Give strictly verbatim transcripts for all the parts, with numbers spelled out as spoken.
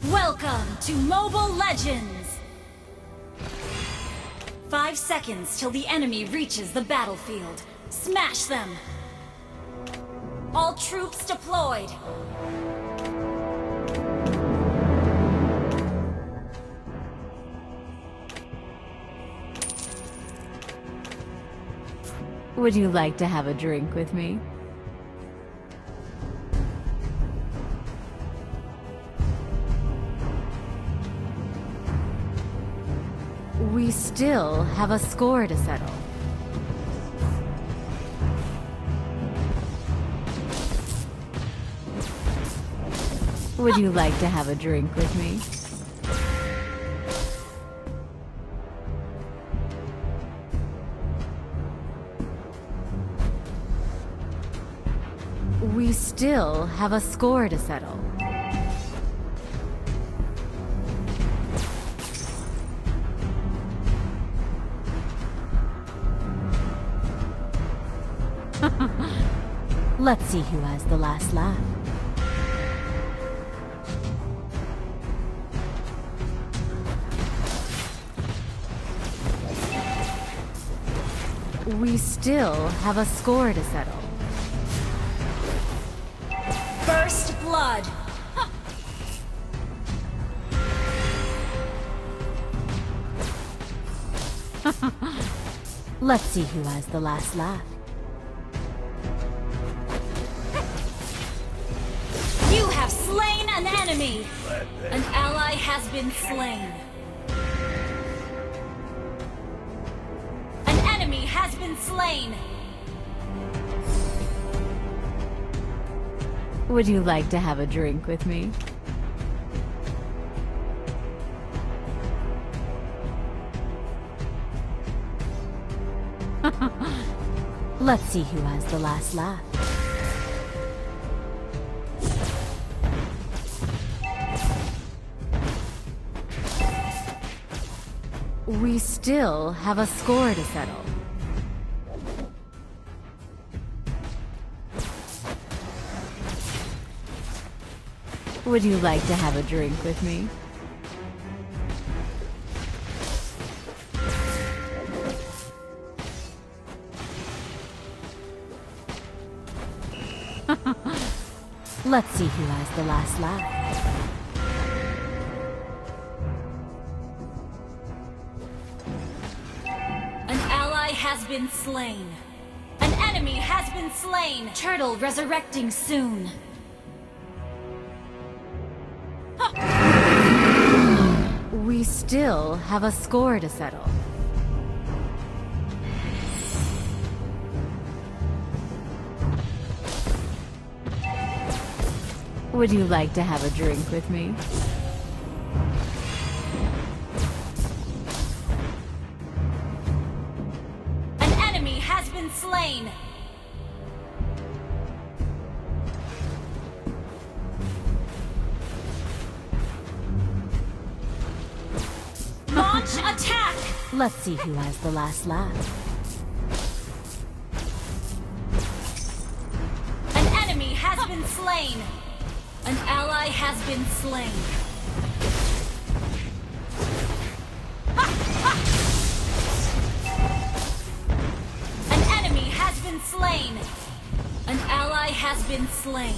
Welcome to Mobile Legends! Five seconds till the enemy reaches the battlefield. Smash them! All troops deployed! Would you like to have a drink with me? We still have a score to settle. Would you like to have a drink with me? We still have a score to settle. Let's see who has the last laugh. We still have a score to settle. First blood! Let's see who has the last laugh. You have slain an enemy! An ally has been slain. An enemy has been slain! Would you like to have a drink with me? Let's see who has the last laugh. We still have a score to settle. Would you like to have a drink with me? Let's see who has the last laugh. An ally has been slain. An enemy has been slain. Turtle resurrecting soon. We still have a score to settle. Would you like to have a drink with me? An enemy has been slain. Launch attack! Let's see who has the last laugh. An enemy has been slain. An ally has been slain. An enemy has been slain. An ally has been slain.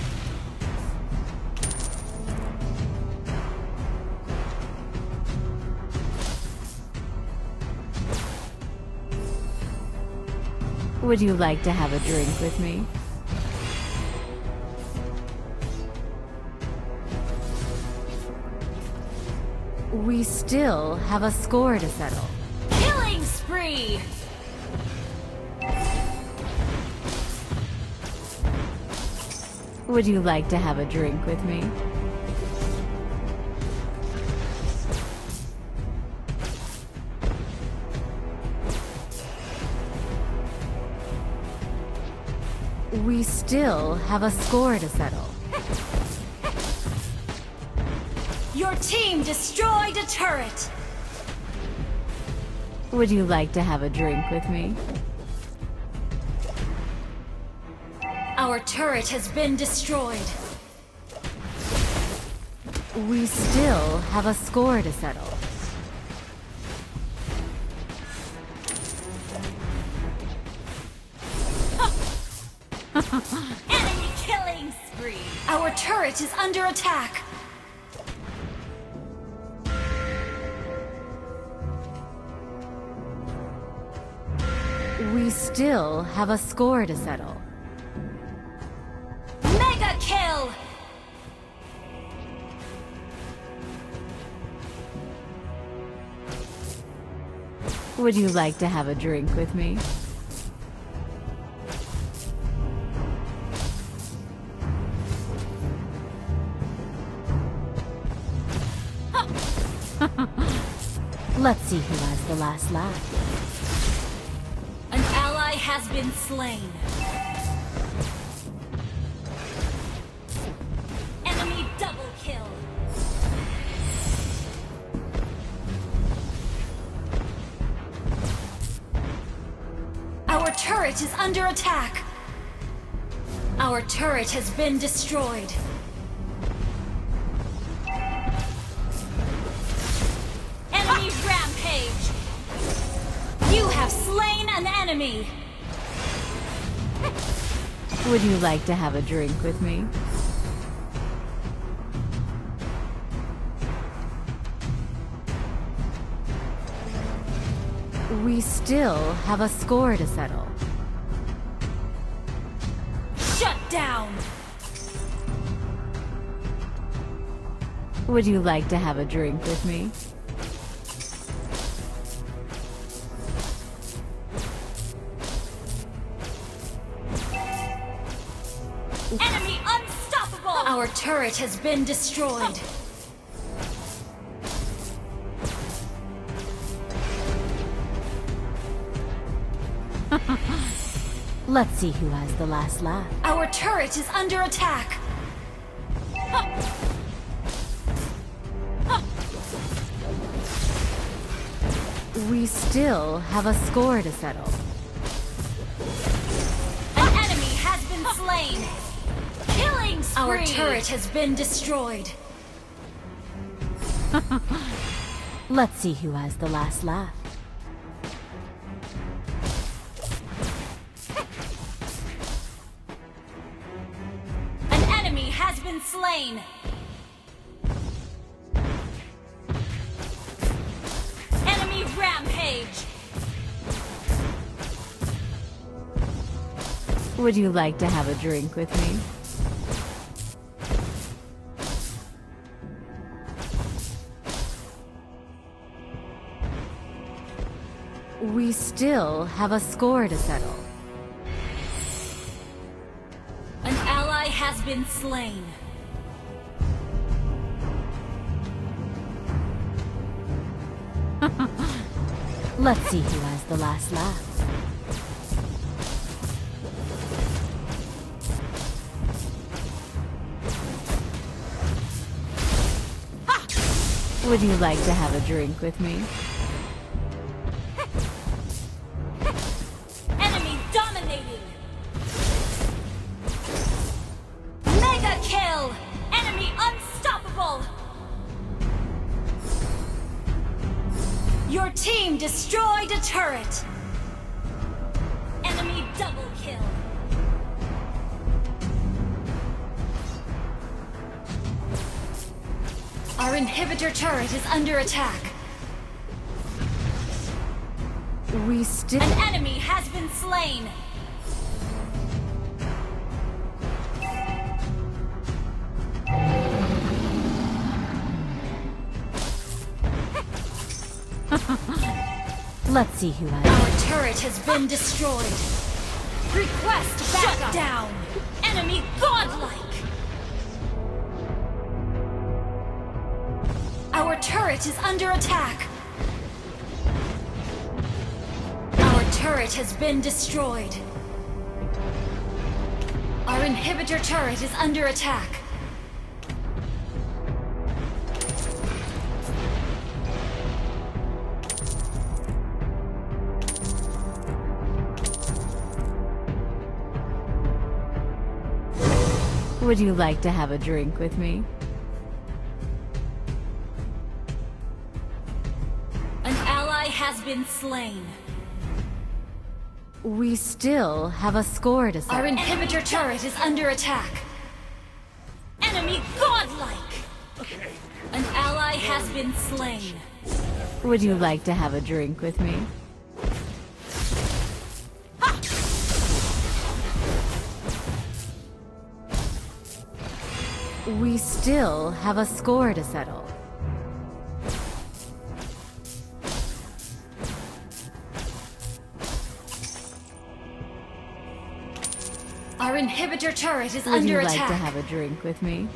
Would you like to have a drink with me? We still have a score to settle. Killing spree! Would you like to have a drink with me? We still have a score to settle. Your team destroyed a turret! Would you like to have a drink with me? Our turret has been destroyed. We still have a score to settle. Enemy killing spree! Our turret is under attack! We still have a score to settle. Mega kill! Would you like to have a drink with me? Let's see who has the last laugh. An ally has been slain. Enemy double kill. Our turret is under attack. Our turret has been destroyed. Enemy rampage. You have slain an enemy. Would you like to have a drink with me? We still have a score to settle. Shut down. Would you like to have a drink with me? Enemy unstoppable! Our turret has been destroyed. Let's see who has the last laugh. Our turret is under attack. We still have a score to settle. An enemy has been slain. Killing spree. Our turret has been destroyed. Let's see who has the last laugh. An enemy has been slain. Enemy rampage. Would you like to have a drink with me? We still have a score to settle. An ally has been slain. Let's see who has the last laugh. Would you like to have a drink with me? Enemy dominating. Mega kill. Enemy unstoppable. Your team destroyed a turret. Enemy double kill. Our inhibitor turret is under attack. We still... An enemy has been slain. Let's see who has... Our turret has been destroyed. Request backup. Shut down. Enemy godlike. Our turret is under attack. Our turret has been destroyed. Our inhibitor turret is under attack. Would you like to have a drink with me? been slain. We still have a score to Our settle. inhibitor turret is under attack. Enemy godlike! An ally has been slain. Would you like to have a drink with me? We still have a score to settle. Our inhibitor turret is Would under you like attack. to have a drink with me?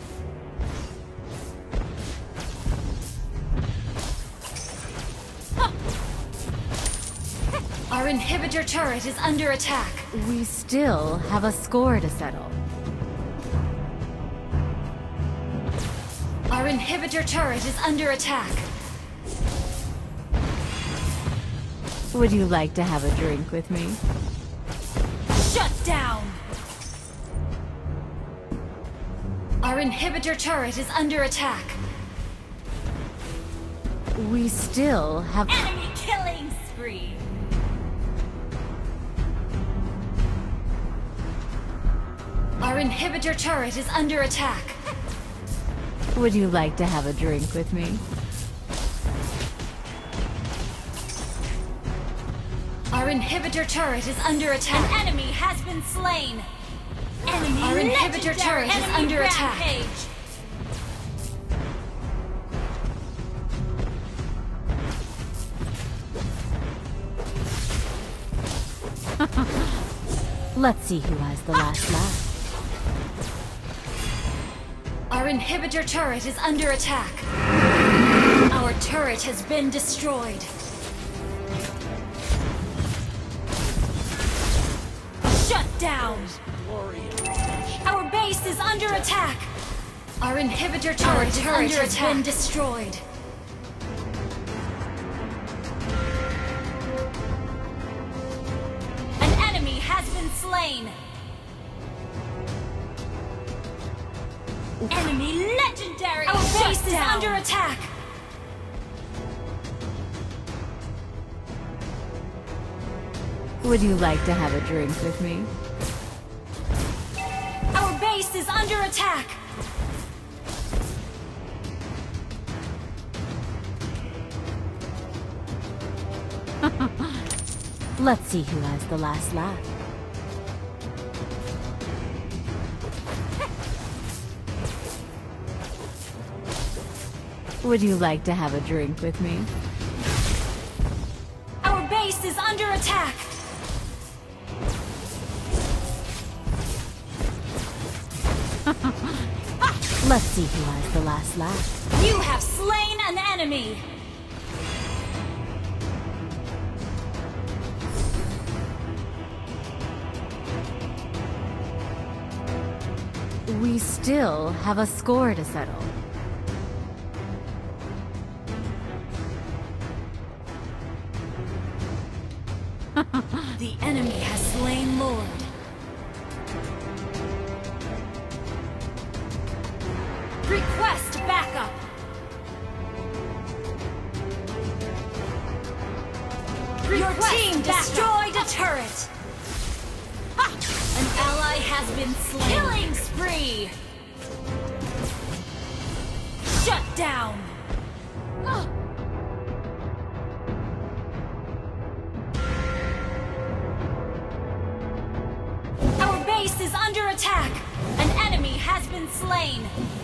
Our inhibitor turret is under attack. We still have a score to settle. Our inhibitor turret is under attack. Would you like to have a drink with me? Shut down! Our inhibitor turret is under attack. We still have... Enemy killing spree! Our inhibitor turret is under attack. Would you like to have a drink with me? Our inhibitor turret is under attack. An enemy has been slain. Enemy Our inhibitor turret is under attack. Let's see who has the last laugh. Our inhibitor turret is under attack. Our turret has been destroyed. Shut down! Our base is under attack! Our inhibitor turret, Our turret is under has attack. been destroyed. An enemy has been slain! Enemy legendary! Our base is under attack! Would you like to have a drink with me? Our base is under attack! Let's see who has the last laugh. Would you like to have a drink with me? Our base is under attack! Let's see who has the last laugh. You have slain an enemy! We still have a score to settle. The enemy has slain Lord. Request backup! Your team destroyed a turret! An ally has been slain. Killing spree! Shut down! Our base is under attack! An enemy has been slain!